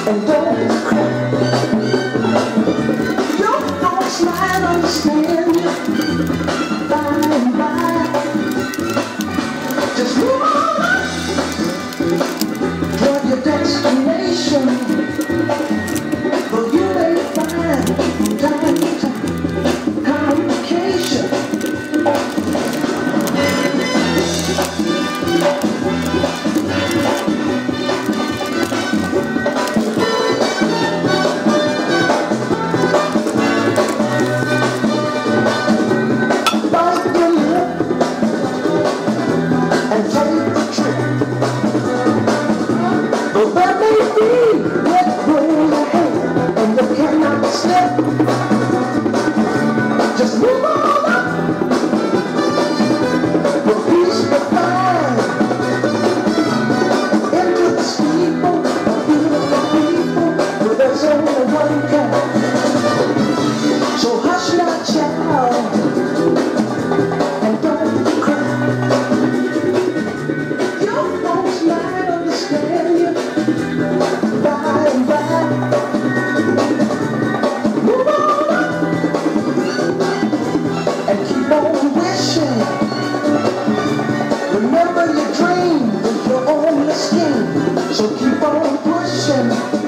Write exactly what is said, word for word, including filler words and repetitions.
and don't cry. Your folks might understand you by and by. Just move on toward your destination, but you may find time to complication. But there may be wet room ahead, and you cannot slip. Just move on up, with peace divine, into the steeple of beautiful people, where there's only one kind. So hush now, child, and don't cry. Your folks might understand you by and by. Move on up and keep on wishing. Remember your dream is your only scheme, so keep on pushing.